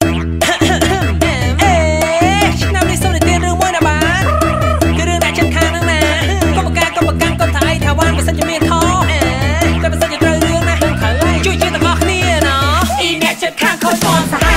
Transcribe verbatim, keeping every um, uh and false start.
ឆ្នាំនេះសូមនិទានរឿងមួយណាបាទគឺរឿងអ្នកចិត្តខាងហ្នឹងណាកុំប្រកាសកុំប្រកាន់កុំថាអីថាវ៉ាន់បើសិនជាមានខតែបើសិនជាត្រូវរឿងណាត្រូវហើយជួយជាទាំងអស់គ្នាណោះអ៊ីអ្នកចិត្តខាងខូចបនសហ